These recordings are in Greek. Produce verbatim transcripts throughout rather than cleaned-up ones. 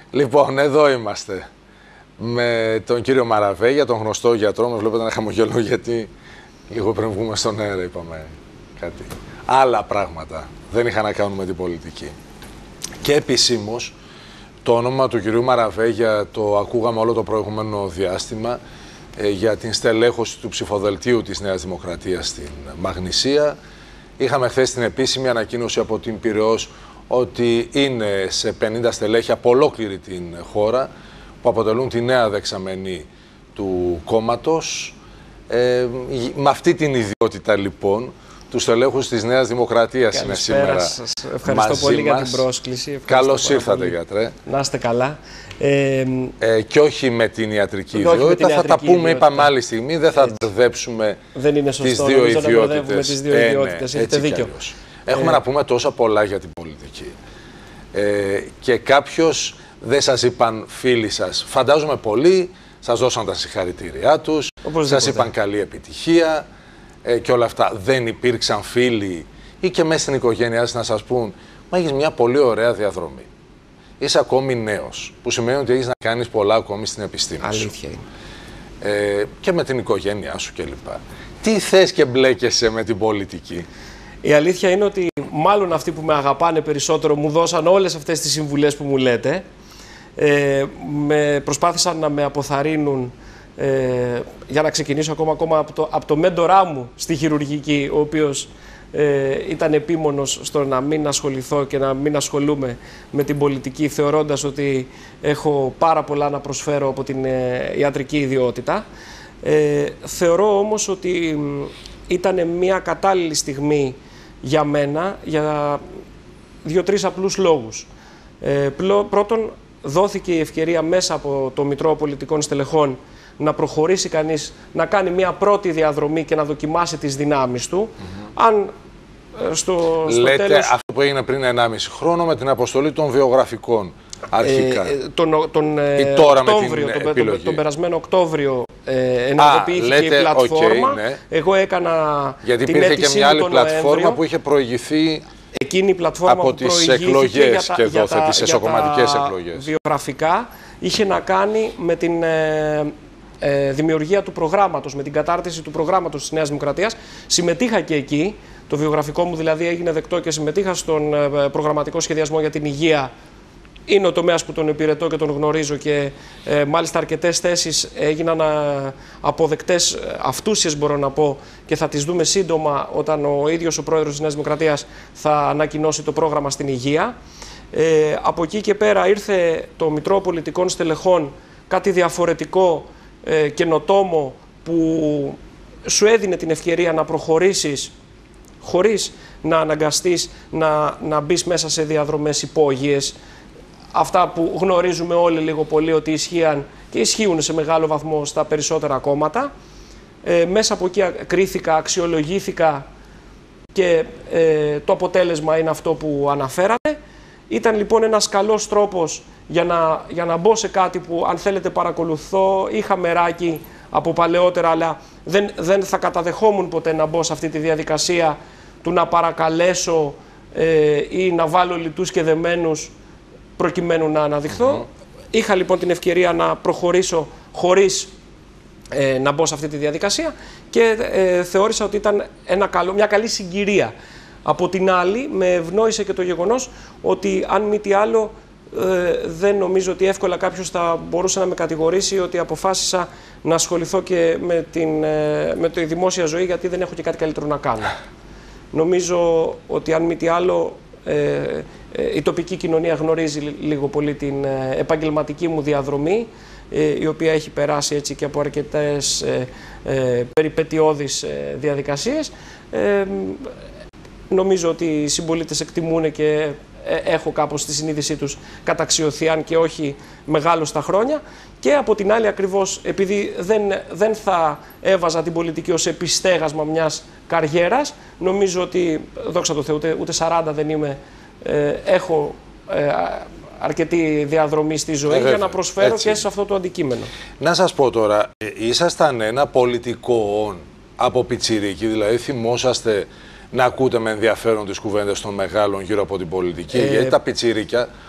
Λοιπόν, εδώ είμαστε με τον κύριο Μαραβέγια, τον γνωστό γιατρό. Με βλέπετε να χαμογελώ γιατί λίγο πριν βγούμε στον αέρα είπαμε κάτι. Άλλα πράγματα δεν είχαν να κάνουν με την πολιτική. Και επισήμως το όνομα του κυρίου Μαραβέγια το ακούγαμε όλο το προηγούμενο διάστημα ε, για την στελέχωση του ψηφοδελτίου της Νέας Δημοκρατίας στην Μαγνησία. Είχαμε χθες την επίσημη ανακοίνωση από την Πειραιώς ότι είναι σε πενήντα στελέχη από ολόκληρη την χώρα που αποτελούν τη νέα δεξαμενή του κόμματος. Ε, με αυτή την ιδιότητα λοιπόν του στελέχους της Νέας Δημοκρατίας είναι σήμερα σας. Ευχαριστώ μαζί πολύ μας. Για την πρόσκληση. Καλώς ήρθατε πολύ. Γιατρέ. Να είστε καλά. Ε, ε, και όχι με την ιατρική ιδιότητα, την θα ιατρική τα πούμε, ιδιότητα. Είπαμε άλλη στιγμή, δεν θα μπερδέψουμε τις δύο ιδιότητες. Τις δύο ιδιότητες. Ε, ναι, έχετε δίκιο. Έχουμε ε, να πούμε τόσα πολλά για την πολιτική. Ε, και κάποιος δεν σας είπαν φίλοι σας, φαντάζομαι πολλοί, σας δώσαν τα συγχαρητήριά τους, σας είπαν καλή επιτυχία ε, και όλα αυτά. Δεν υπήρξαν φίλοι ή και μέσα στην οικογένειά σας να σας πούν, μα έχεις μια πολύ ωραία διαδρομή. Είσαι ακόμη νέος, που σημαίνει ότι έχεις να κάνεις πολλά ακόμη στην επιστήμη σου. Αλήθεια είναι. Ε, και με την οικογένειά σου κλπ. Τι θες και μπλέκεσαι με την πολιτική? Η αλήθεια είναι ότι μάλλον αυτοί που με αγαπάνε περισσότερο μου δώσαν όλες αυτές τις συμβουλές που μου λέτε. Ε, με προσπάθησαν να με αποθαρρύνουν ε, για να ξεκινήσω ακόμα, ακόμα από, το, από το μέντορά μου στη χειρουργική, ο οποίος ε, ήταν επίμονος στο να μην ασχοληθώ και να μην ασχολούμαι με την πολιτική, θεωρώντας ότι έχω πάρα πολλά να προσφέρω από την ε, ιατρική ιδιότητα. Ε, θεωρώ όμως ότι ήταν μια κατάλληλη στιγμή για μένα για δύο-τρεις απλούς λόγους. Ε, πλό, πρώτον, δόθηκε η ευκαιρία μέσα από το Μητρό Πολιτικών Στελεχών να προχωρήσει κανείς, να κάνει μια πρώτη διαδρομή και να δοκιμάσει τις δυνάμεις του. Mm-hmm. Αν στο, στο Λέτε τέλος... αυτό που έγινε πριν ενάμιση χρόνο με την αποστολή των βιογραφικών αρχικά. Ε, τον τον ή τώρα Οκτώβριο, με την τον, επιλογή. τον, τον περασμένο Οκτώβριο ε, ενεργοποιήθηκε Α, λέτε, η πλατφόρμα. Okay, ναι. Εγώ έκανα Γιατί την υπήρχε και μια άλλη πλατφόρμα Νοέμβριο. Που είχε προηγηθεί Εκείνη η πλατφόρμα από που τις εκλογές για τα, και εδώ, για τις εσωκομματικές εκλογές. Βιογραφικά είχε να κάνει με την ε, ε, δημιουργία του προγράμματος, με την κατάρτιση του προγράμματος της Νέας Δημοκρατίας. Συμμετείχα και εκεί. Το βιογραφικό μου δηλαδή έγινε δεκτό και συμμετείχα στον ε, προγραμματικό σχεδιασμό για την υγεία. Είναι ο τομέας που τον υπηρετώ και τον γνωρίζω και ε, μάλιστα αρκετές θέσεις έγιναν α, αποδεκτές, αυτούσιες μπορώ να πω, και θα τις δούμε σύντομα όταν ο ίδιος ο πρόεδρος της Νέας Δημοκρατίας θα ανακοινώσει το πρόγραμμα στην υγεία. Ε, από εκεί και πέρα ήρθε το Μητρό Πολιτικών Στελεχών, κάτι διαφορετικό, ε, καινοτόμο, που σου έδινε την ευκαιρία να προχωρήσεις χωρίς να αναγκαστείς να, να μπεις μέσα σε διαδρομές υπόγειες. Αυτά που γνωρίζουμε όλοι λίγο πολύ ότι ισχύαν και ισχύουν σε μεγάλο βαθμό στα περισσότερα κόμματα. Ε, μέσα από εκεί κρίθηκα, αξιολογήθηκα και ε, το αποτέλεσμα είναι αυτό που αναφέρατε. Ήταν λοιπόν ένας καλός τρόπος για να, για να μπω σε κάτι που, αν θέλετε, παρακολουθώ. Είχα μεράκι από παλαιότερα, αλλά δεν, δεν θα καταδεχόμουν ποτέ να μπω σε αυτή τη διαδικασία του να παρακαλέσω ε, ή να βάλω λιτούς και δεμένους προκειμένου να αναδειχθώ. Mm-hmm. Είχα λοιπόν την ευκαιρία να προχωρήσω χωρίς ε, να μπω σε αυτή τη διαδικασία και ε, θεώρησα ότι ήταν ένα καλό, μια καλή συγκυρία. Από την άλλη, με ευνόησε και το γεγονός ότι, αν μη τι άλλο, ε, δεν νομίζω ότι εύκολα κάποιος θα μπορούσε να με κατηγορήσει ότι αποφάσισα να ασχοληθώ και με, την, ε, με τη δημόσια ζωή, γιατί δεν έχω και κάτι καλύτερο να κάνω. Νομίζω ότι, αν μη τι άλλο, ε, ε, η τοπική κοινωνία γνωρίζει λίγο πολύ την ε, επαγγελματική μου διαδρομή, ε, η οποία έχει περάσει έτσι και από αρκετές ε, ε, περιπετειώδεις ε, διαδικασίες. Ε, νομίζω ότι οι συμπολίτες εκτιμούν και ε, έχω κάπως στη συνείδησή τους καταξιωθεί, αν και όχι μεγάλο στα χρόνια. Και από την άλλη, ακριβώς επειδή δεν, δεν θα έβαζα την πολιτική ως επιστέγασμα μιας καριέρας, νομίζω ότι, δόξα τω Θεώ, ούτε, ούτε σαράντα δεν είμαι, ε, έχω ε, αρκετή διαδρομή στη ζωή ε, για να προσφέρω έτσι και σε αυτό το αντικείμενο. Να σας πω τώρα, ε, ήσασταν ένα πολιτικό όν από πιτσιρίκι, δηλαδή θυμόσαστε να ακούτε με ενδιαφέρον τις κουβέντες των μεγάλων γύρω από την πολιτική, ε... γιατί τα πιτσιρίκια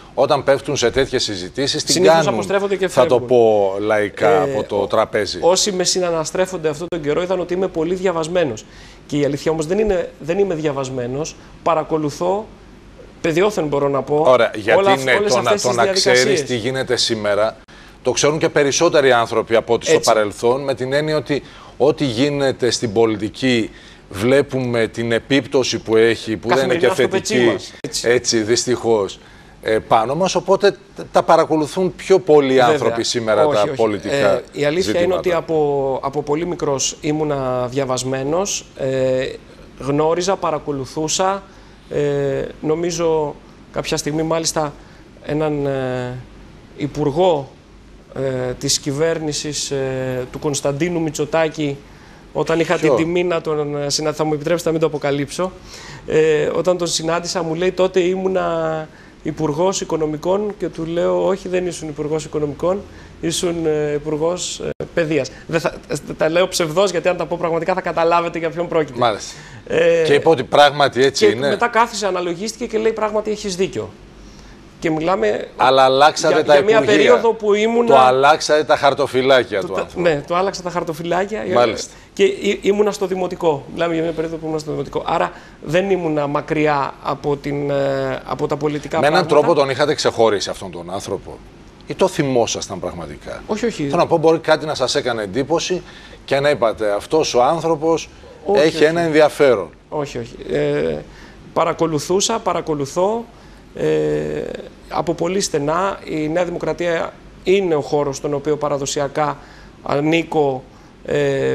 όταν πέφτουν σε τέτοιες συζητήσεις, την συνήθως κάνουν, αποστρέφονται και θα φεύγουν. το πω λαϊκά, ε, από το ο, τραπέζι. Όσοι με συναναστρέφονται αυτόν τον καιρό είδαν ότι είμαι πολύ διαβασμένος. Και η αλήθεια όμως δεν, είναι, δεν είμαι διαβασμένος. Παρακολουθώ, παιδιόθεν μπορώ να πω, Ωραία, γιατί όλα, ναι, όλες το, αυτές να, τις το να ξέρεις τι γίνεται σήμερα, το ξέρουν και περισσότεροι άνθρωποι από ό,τι στο παρελθόν, με την έννοια ότι ό,τι γίνεται στην πολιτική βλέπουμε την επίπτωση που έχει, που δεν είναι και θετική, έτσι, έτσι δυστυχώς, ε, πάνω μας, οπότε τα παρακολουθούν πιο πολλοί Βέβαια. άνθρωποι σήμερα όχι, τα όχι. πολιτικά ε, Η αλήθεια ζητήματα. είναι ότι από, από πολύ μικρός ήμουνα διαβασμένος, ε, γνώριζα, παρακολουθούσα, ε, νομίζω κάποια στιγμή μάλιστα έναν ε, υπουργό ε, της κυβέρνησης ε, του Κωνσταντίνου Μητσοτάκη, όταν είχα Ποιο? την τιμή να τον συναντήσω, θα μου επιτρέψετε να μην το αποκαλύψω, ε, όταν τον συνάντησα μου λέει τότε ήμουνα υπουργός οικονομικών και του λέω όχι, δεν ήσουν υπουργός οικονομικών, ήσουν ε, υπουργός ε, παιδείας. Δεν θα, τα λέω ψευδώς γιατί αν τα πω πραγματικά θα καταλάβετε για ποιον πρόκειται. Μάλιστα. Ε, και είπε ότι πράγματι έτσι και είναι. Μετά κάθισε, αναλογίστηκε και λέει πράγματι έχεις δίκιο. Και μιλάμε Αλλά αλλάξατε για, τα για μια περίοδο που ήμουνα... Το αλλάξατε τα χαρτοφυλάκια το, του τα, άνθρωπου. Ναι, το άλλαξα τα χαρτοφυλάκια. Μάλιστα. Και ή, ήμουνα στο δημοτικό. Μιλάμε για μια περίοδο που ήμουνα στο δημοτικό. Άρα δεν ήμουνα μακριά από, την, από τα πολιτικά Με πράγματα. έναν τρόπο τον είχατε ξεχωρίσει αυτόν τον άνθρωπο ή το θυμόσασταν πραγματικά? Όχι, όχι. Θέλω να πω, μπορεί κάτι να σας έκανε εντύπωση και να είπατε αυτός ο άνθρωπος όχι, έχει όχι. ένα ενδιαφέρον. Όχι, όχι. Ε, παρακολουθούσα, παρακολουθώ. Ε, από πολύ στενά. Η Νέα Δημοκρατία είναι ο χώρος στον οποίο παραδοσιακά ανήκω ε,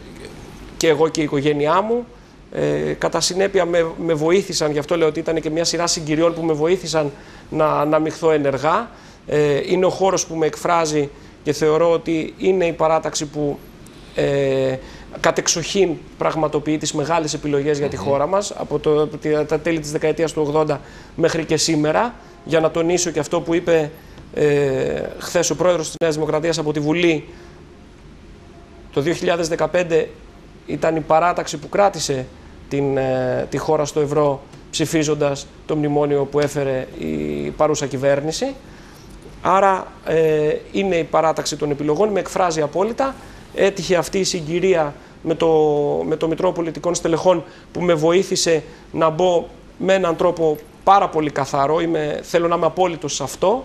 και εγώ και η οικογένειά μου. Ε, κατά συνέπεια με, με βοήθησαν, γι' αυτό λέω ότι ήταν και μια σειρά συγκυριών που με βοήθησαν να αναμειχθώ ενεργά. Ε, είναι ο χώρος που με εκφράζει και θεωρώ ότι είναι η παράταξη που ε, κατεξοχήν πραγματοποιεί τις μεγάλες επιλογές για τη χώρα μας από το, τα τέλη της δεκαετίας του ογδόντα μέχρι και σήμερα. Για να τονίσω και αυτό που είπε ε, χθες ο πρόεδρος της Νέας Δημοκρατίας από τη Βουλή, το δύο χιλιάδες δεκαπέντε ήταν η παράταξη που κράτησε την, ε, τη χώρα στο ευρώ ψηφίζοντας το μνημόνιο που έφερε η παρούσα κυβέρνηση. Άρα ε, είναι η παράταξη των επιλογών, με εκφράζει απόλυτα. Έτυχε αυτή η συγκυρία με το, με το Μητρό Πολιτικών Στελεχών που με βοήθησε να μπω με έναν τρόπο πάρα πολύ καθαρό. Είμαι, θέλω να είμαι απόλυτος σε αυτό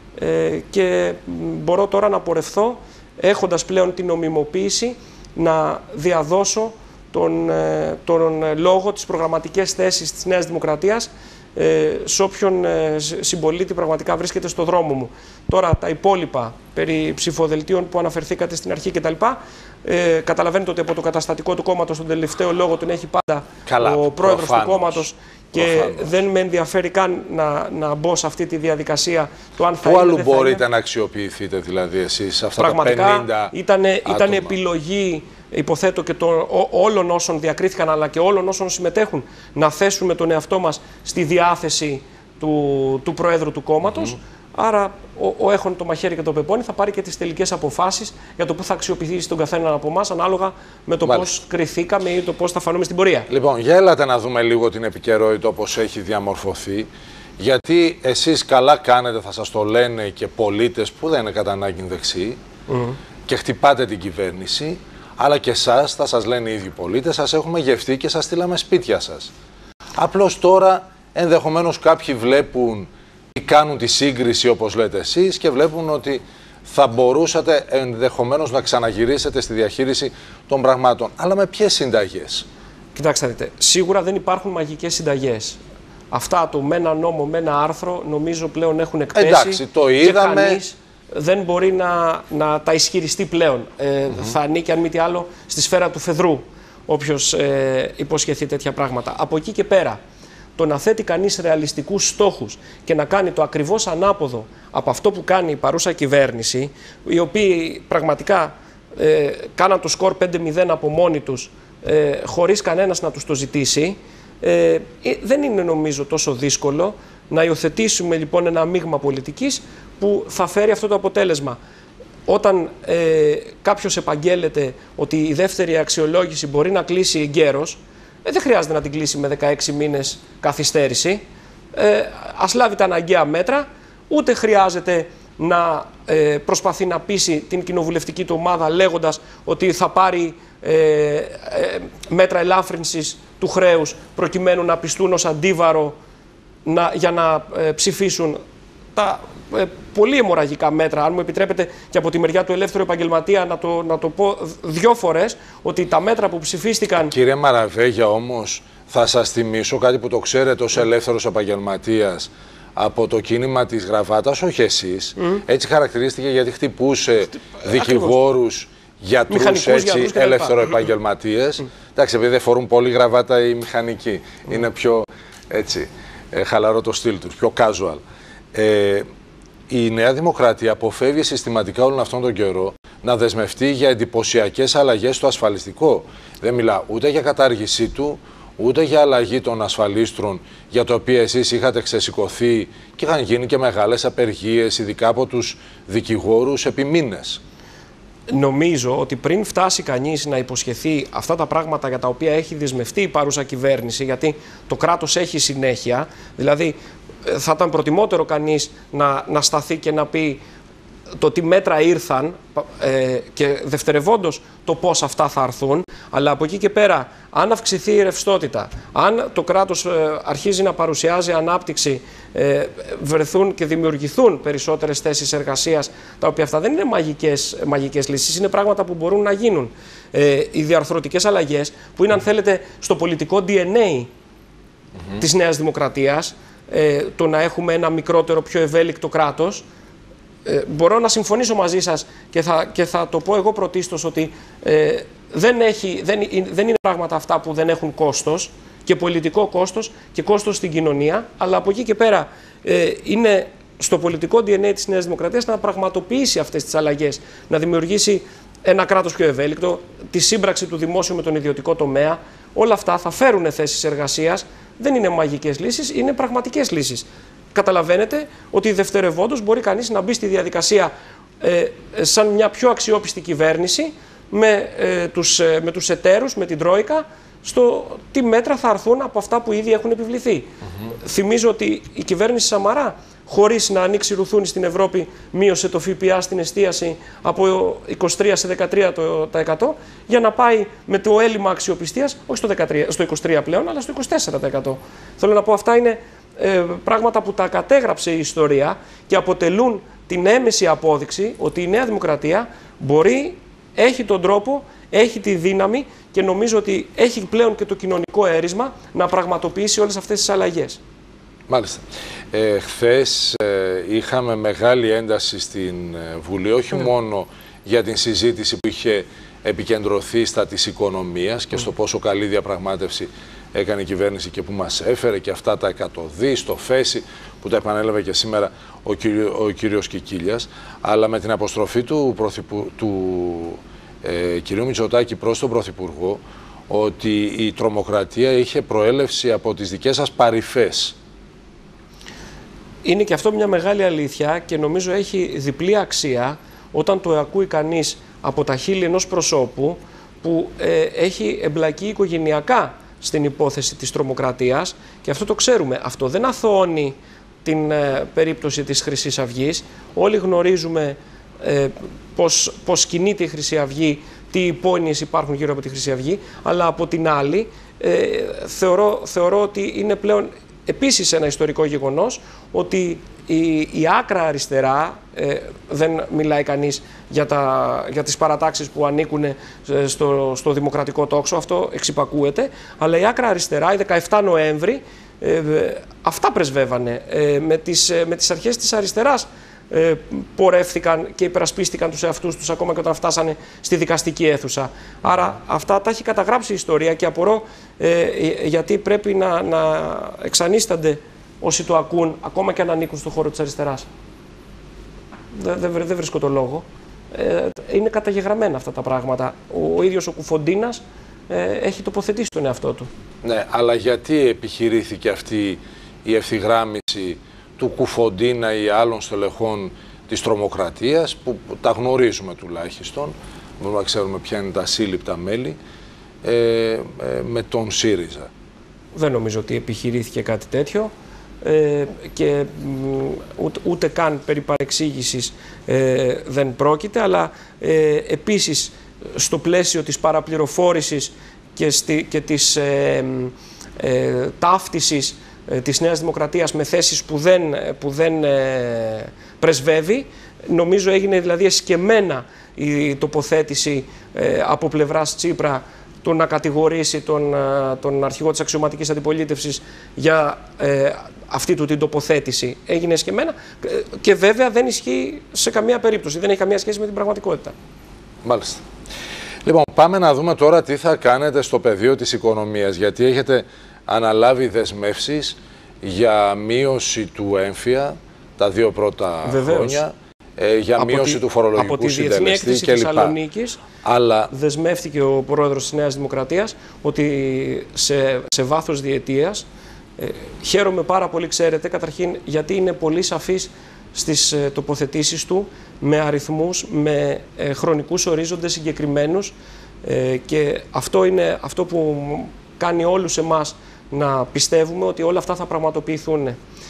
ε, και μπορώ τώρα να πορευθώ έχοντας πλέον την νομιμοποίηση να διαδώσω τον, ε, τον λόγο, τις προγραμματικές θέσεις της Νέας Δημοκρατίας ε, σε όποιον ε, συμπολίτη πραγματικά βρίσκεται στο δρόμο μου. Τώρα τα υπόλοιπα περί ψηφοδελτίων που αναφερθήκατε στην αρχή κτλ. Ε, καταλαβαίνετε ότι από το καταστατικό του κόμματος τον τελευταίο λόγο τον έχει πάντα Καλά, ο πρόεδρος προφανώς. του κόμματος και προφανώς. Δεν με ενδιαφέρει καν να, να μπω σε αυτή τη διαδικασία. Το αν θα Πού αλλού είναι, μπορείτε είναι. να αξιοποιηθείτε δηλαδή εσείς αυτά πραγματικά, τα πενήντα ήτανε, ήταν επιλογή, υποθέτω, και το, ό, όλων όσων διακρίθηκαν αλλά και όλων όσων συμμετέχουν να θέσουμε τον εαυτό μας στη διάθεση του, του Προέδρου του κόμματος. Mm-hmm. Άρα ο, ο έχων το μαχαίρι και το πεπόνι θα πάρει και τις τελικές αποφάσεις για το πού θα αξιοποιήσει τον καθέναν από εμάς ανάλογα με το πώς κριθήκαμε ή το πώς θα φανούμε στην πορεία. Λοιπόν, για έλατε να δούμε λίγο την επικαιρότητα όπως έχει διαμορφωθεί. Γιατί εσείς καλά κάνετε, θα σας το λένε και πολίτες που δεν είναι κατά ανάγκη δεξιοί mm-hmm. και χτυπάτε την κυβέρνηση, αλλά και εσάς θα σας λένε οι ίδιοι πολίτες, σας έχουμε γευτεί και σας στείλαμε σπίτια σας. Απλώς τώρα ενδεχομένως κάποιοι βλέπουν ή κάνουν τη σύγκριση όπως λέτε εσείς και βλέπουν ότι θα μπορούσατε ενδεχομένως να ξαναγυρίσετε στη διαχείριση των πραγμάτων. Αλλά με ποιες συνταγές? Κοιτάξτε, δείτε, σίγουρα δεν υπάρχουν μαγικές συνταγές. Αυτά του με ένα νόμο, με ένα άρθρο, νομίζω πλέον έχουν εκπέσει. Εντάξει, το είδαμε. Και κανείς δεν μπορεί να, να τα ισχυριστεί πλέον. Ε, mm-hmm. Θα ανήκει, αν μη τι άλλο, στη σφαίρα του φεδρού όποιος ε, υποσχεθεί τέτοια πράγματα. Από εκεί και πέρα, το να θέτει κανείς ρεαλιστικούς στόχους και να κάνει το ακριβώς ανάποδο από αυτό που κάνει η παρούσα κυβέρνηση, οι οποίοι πραγματικά ε, κάναν το σκορ πέντε μηδέν από μόνοι τους, ε, χωρίς κανένας να τους το ζητήσει, ε, δεν είναι νομίζω τόσο δύσκολο να υιοθετήσουμε λοιπόν ένα μείγμα πολιτικής που θα φέρει αυτό το αποτέλεσμα. Όταν ε, κάποιος επαγγέλλεται ότι η δεύτερη αξιολόγηση μπορεί να κλείσει εγκαίρως, ε, δεν χρειάζεται να την κλείσει με δεκαέξι μήνες καθυστέρηση. Ε, ας λάβει τα αναγκαία μέτρα, ούτε χρειάζεται να ε, προσπαθεί να πείσει την κοινοβουλευτική του ομάδα λέγοντας ότι θα πάρει ε, ε, μέτρα ελάφρυνσης του χρέους προκειμένου να πιστούν ως αντίβαρο να, για να ε, ψηφίσουν τα ε, πολύ αιμορραγικά μέτρα. Αν μου επιτρέπετε και από τη μεριά του ελεύθερου επαγγελματία να το, να το πω δυο φορές, ότι τα μέτρα που ψηφίστηκαν... Κύριε Μαραβέγια, όμως, θα σας θυμίσω κάτι που το ξέρετε ως ελεύθερος επαγγελματίας από το κίνημα της Γραβάτας, όχι εσείς. Mm. Έτσι χαρακτηρίστηκε γιατί χτυπούσε δικηγόρους, γιατρούς, έτσι, ελεύθερο-επαγγελματίες. Mm. Εντάξει, επειδή δεν φορούν πολύ γραβάτα οι μηχανικοί. Mm. Είναι πιο, έτσι, ε, χαλαρό το στυλ τους, πιο casual. Ε, η Νέα Δημοκρατία αποφεύγει συστηματικά όλον αυτόν τον καιρό να δεσμευτεί για εντυπωσιακές αλλαγές στο ασφαλιστικό. Δεν μιλά ούτε για κατάργησή του, ούτε για αλλαγή των ασφαλίστρων, για το οποίο εσείς είχατε ξεσηκωθεί και είχαν γίνει και μεγάλες απεργίες, ειδικά από τους δικηγόρους, επί μήνες. Νομίζω ότι πριν φτάσει κανείς να υποσχεθεί αυτά τα πράγματα για τα οποία έχει δεσμευτεί η παρούσα κυβέρνηση, γιατί το κράτος έχει συνέχεια, δηλαδή θα ήταν προτιμότερο κανείς να, να σταθεί και να πει το τι μέτρα ήρθαν ε, και δευτερευόντως το πώς αυτά θα έρθουν, αλλά από εκεί και πέρα, αν αυξηθεί η ρευστότητα, αν το κράτος ε, αρχίζει να παρουσιάζει ανάπτυξη, ε, βρεθούν και δημιουργηθούν περισσότερες θέσεις εργασίας, τα οποία αυτά δεν είναι μαγικές, μαγικές λύσεις, είναι πράγματα που μπορούν να γίνουν. Ε, οι διαρθρωτικές αλλαγές, που είναι, αν θέλετε, στο πολιτικό ντι εν έι mm-hmm. της Νέας Δημοκρατίας, ε, το να έχουμε ένα μικρότερο, πιο ευέλικτο κράτος. Ε, μπορώ να συμφωνήσω μαζί σας και θα, και θα το πω εγώ πρωτίστως ότι ε, δεν, έχει, δεν, δεν είναι πράγματα αυτά που δεν έχουν κόστος και πολιτικό κόστος και κόστος στην κοινωνία, αλλά από εκεί και πέρα ε, είναι στο πολιτικό ντι εν έι της Νέας Δημοκρατίας να πραγματοποιήσει αυτές τις αλλαγές, να δημιουργήσει ένα κράτος πιο ευέλικτο, τη σύμπραξη του δημόσιου με τον ιδιωτικό τομέα. Όλα αυτά θα φέρουν θέσεις εργασίας, δεν είναι μαγικές λύσεις, είναι πραγματικές λύσεις. Καταλαβαίνετε ότι δευτερευόντως μπορεί κανείς να μπει στη διαδικασία ε, σαν μια πιο αξιόπιστη κυβέρνηση με, ε, τους, ε, με τους εταίρους, με την Τρόικα, στο τι μέτρα θα έρθουν από αυτά που ήδη έχουν επιβληθεί. Mm-hmm. Θυμίζω ότι η κυβέρνηση Σαμαρά, χωρίς να ανοίξει ρουθούνη στην Ευρώπη, μείωσε το ΦΠΑ στην εστίαση από είκοσι τρία σε δεκατρία τοις εκατό για να πάει με το έλλειμμα αξιοπιστίας, όχι στο, δεκατρία, στο είκοσι τρία πλέον, αλλά στο είκοσι τέσσερα τοις εκατό. Θέλω να πω, αυτά είναι ε, πράγματα που τα κατέγραψε η ιστορία και αποτελούν την έμεση απόδειξη ότι η Νέα Δημοκρατία μπορεί, έχει τον τρόπο, έχει τη δύναμη και νομίζω ότι έχει πλέον και το κοινωνικό έρισμα να πραγματοποιήσει όλες αυτές τις αλλαγές. Μάλιστα. Ε, χθες ε, είχαμε μεγάλη ένταση στην ε, Βουλή, όχι mm. μόνο για την συζήτηση που είχε επικεντρωθεί στα της οικονομίας και mm. στο πόσο καλή διαπραγμάτευση έκανε η κυβέρνηση και που μας έφερε και αυτά τα εκατοδεί στο ΦΕΣΥ που τα επανέλαβε και σήμερα ο, κύριο, ο κύριος Κικίλιας, αλλά με την αποστροφή του, πρωθυπου, του ε, κυρίου Μητσοτάκη προς τον Πρωθυπουργό ότι η τρομοκρατία είχε προέλευση από τις δικές σας παρυφές. Είναι και αυτό μια μεγάλη αλήθεια και νομίζω έχει διπλή αξία όταν το ακούει κανείς από τα χείλη ενός προσώπου που ε, έχει εμπλακεί οικογενειακά στην υπόθεση της τρομοκρατίας και αυτό το ξέρουμε. Αυτό δεν αθωώνει την ε, περίπτωση της Χρυσής Αυγής. Όλοι γνωρίζουμε ε, πώς, πώς κινείται η Χρυσή Αυγή, τι υπόνοιες υπάρχουν γύρω από τη Χρυσή Αυγή, αλλά από την άλλη ε, θεωρώ, θεωρώ ότι είναι πλέον επίσης ένα ιστορικό γεγονός ότι η, η άκρα αριστερά, ε, δεν μιλάει κανείς για, τα, για τις παρατάξεις που ανήκουν στο, στο δημοκρατικό τόξο, αυτό εξυπακούεται, αλλά η άκρα αριστερά, η δεκαεφτά Νοέμβρη, ε, αυτά πρεσβεύανε. Ε, με, τις, με τις αρχές της αριστεράς ε, πορεύθηκαν και υπερασπίστηκαν τους εαυτούς τους ακόμα και όταν φτάσανε στη δικαστική αίθουσα. Άρα αυτά τα έχει καταγράψει η ιστορία και απορώ ε, γιατί πρέπει να, να εξανίστανται όσοι το ακούν ακόμα και αν ανήκουν στον χώρο της αριστεράς. Δεν, δεν, δεν βρίσκω το λόγο. Ε, είναι καταγεγραμμένα αυτά τα πράγματα. Ο, ο ίδιος ο Κουφοντίνας ε, έχει τοποθετήσει τον εαυτό του. Ναι, αλλά γιατί επιχειρήθηκε αυτή η ευθυγράμμιση του Κουφοντίνα ή άλλων στελεχών της τρομοκρατίας, που τα γνωρίζουμε τουλάχιστον, μπορούμε να ξέρουμε ποια είναι τα σύλληπτα μέλη, ε, ε, με τον ΣΥΡΙΖΑ. Δεν νομίζω ότι επιχειρήθηκε κάτι τέτοιο. ε, και ούτε, ούτε καν περί παρεξήγησης ε, δεν πρόκειται, αλλά ε, επίσης στο πλαίσιο της παραπληροφόρησης και, στη, και της ε, ε, ταύτισης ε, της Νέας Δημοκρατίας με θέσεις που δεν, που δεν ε, πρεσβεύει, νομίζω έγινε δηλαδή εσκεμμένα η τοποθέτηση ε, από πλευράς Τσίπρα το να κατηγορήσει τον, τον αρχηγό της αξιωματικής αντιπολίτευσης για ε, αυτή του την τοποθέτηση. Έγινε εσκεμμένα και βέβαια δεν ισχύει σε καμία περίπτωση, δεν έχει καμία σχέση με την πραγματικότητα. Μάλιστα. Λοιπόν, πάμε να δούμε τώρα τι θα κάνετε στο πεδίο της οικονομίας, γιατί έχετε αναλάβει δεσμεύσεις για μείωση του έμφυα τα δύο πρώτα Βεβαίως. χρόνια, ε, για από μείωση τη, του φορολογικού από τη Διεθνή Έκθεση κλπ. Θεσσαλονίκης Αλλά δεσμεύτηκε ο πρόεδρος της Νέας Δημοκρατίας ότι σε, σε βάθος διετίας, ε, χαίρομαι πάρα πολύ, ξέρετε, καταρχήν γιατί είναι πολύ σαφής στις ε, τοποθετήσεις του, με αριθμούς, με ε, χρονικούς ορίζοντες συγκεκριμένους, ε, και αυτό είναι αυτό που κάνει όλους εμάς να πιστεύουμε ότι όλα αυτά θα πραγματοποιηθούν.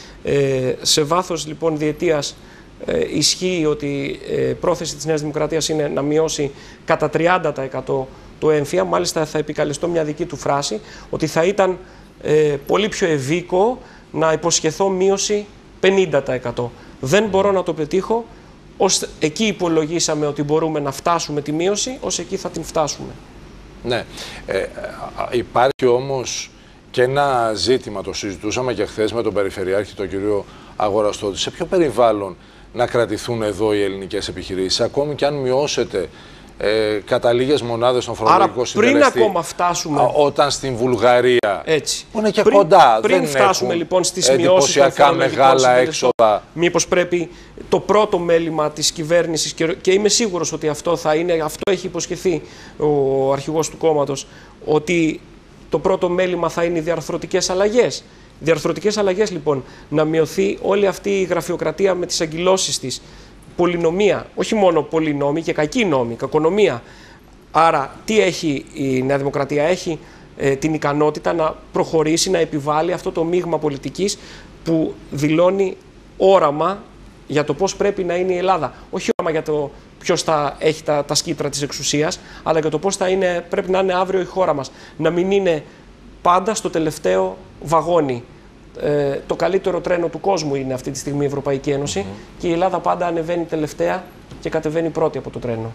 Ε, σε βάθος λοιπόν διετίας ε, ισχύει ότι η ε, πρόθεση της Νέας Δημοκρατίας είναι να μειώσει κατά τριάντα τοις εκατό το έμφυα. Μάλιστα θα επικαλεστώ μια δική του φράση, ότι θα ήταν ε, πολύ πιο ευήκο να υποσχεθώ μείωση πενήντα τοις εκατό. Δεν μπορώ να το πετύχω, ως εκεί υπολογίσαμε ότι μπορούμε να φτάσουμε τη μείωση, ως εκεί θα την φτάσουμε. Ναι, ε, υπάρχει όμως και ένα ζήτημα, το συζητούσαμε και χθες με τον Περιφερειάρχη, τον κύριο Αγοραστώτη, σε ποιο περιβάλλον να κρατηθούν εδώ οι ελληνικές επιχειρήσεις, ακόμη και αν μειώσετε ε, κατά λίγες μονάδες τον φορολογικό συντελεστή. Άρα πριν ακόμα φτάσουμε... Α, όταν στην Βουλγαρία, έτσι, που είναι και πριν, κοντά, πριν δεν φτάσουμε λοιπόν στις μειώσεις εντυπωσιακά μεγάλα έξοδα. Μήπως πρέπει το πρώτο μέλημα της κυβέρνησης, και, και είμαι σίγουρος ότι αυτό θα είναι, αυτό έχει υποσχεθεί ο αρχηγός του κόμματος, ότι το πρώτο μέλημα θα είναι οι διαρθρωτικές αλλαγές. Διαρθρωτικές αλλαγές λοιπόν, να μειωθεί όλη αυτή η γραφειοκρατία με τις αγκυλώσεις της, πολυνομία, όχι μόνο πολυνόμοι και κακή νόμοι, κακονομία. Άρα τι έχει η Νέα Δημοκρατία? Έχει ε, την ικανότητα να προχωρήσει, να επιβάλλει αυτό το μείγμα πολιτικής που δηλώνει όραμα για το πώς πρέπει να είναι η Ελλάδα. Όχι όραμα για το ποιος θα έχει τα, τα σκήτρα της εξουσίας, αλλά για το πώς θα είναι, πρέπει να είναι αύριο η χώρα μας. Να μην είναι πάντα στο τελευταίο βαγόνι. Ε, το καλύτερο τρένο του κόσμου είναι αυτή τη στιγμή η Ευρωπαϊκή Ένωση, mm-hmm. και η Ελλάδα πάντα ανεβαίνει τελευταία και κατεβαίνει πρώτη από το τρένο.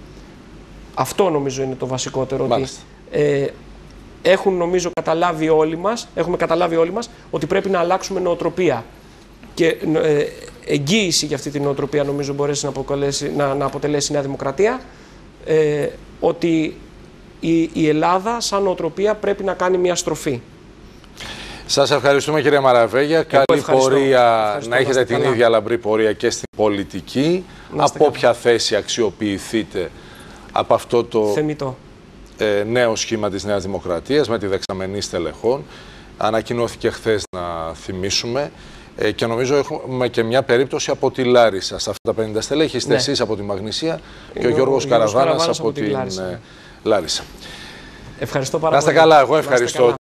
Αυτό νομίζω είναι το βασικότερο. Ότι, ε, έχουν νομίζω καταλάβει όλοι μας, έχουμε καταλάβει όλοι μας ότι πρέπει να αλλάξουμε νοοτροπία. Και ε, εγγύηση για αυτή την νοοτροπία νομίζω μπορέσει να, να, να αποτελέσει η Νέα Δημοκρατία, ε, ότι η, η Ελλάδα σαν νοοτροπία πρέπει να κάνει μια στροφή. Σας ευχαριστούμε κύριε Μαραβέγια. Καλή ευχαριστώ. πορεία, ευχαριστώ. να έχετε την καλά. ίδια λαμπρή πορεία και στην πολιτική. Από όποια θέση αξιοποιηθείτε από αυτό το ε, νέο σχήμα της Νέας Δημοκρατίας με τη δεξαμενή στελεχών. Ανακοινώθηκε χθες, να θυμίσουμε. Ε, και νομίζω έχουμε και μια περίπτωση από τη Λάρισα. Σε αυτά τα πενήντα στελέχη είστε, ναι, εσείς από τη Μαγνησία και ο, ο Γιώργος Καραβάνας από, από την Λάρισα. Λάρισα. Ευχαριστώ πάρα πολύ. Να είστε καλά, εγώ ευχαριστώ.